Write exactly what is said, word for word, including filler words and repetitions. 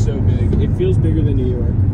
so big. It feels bigger than New York.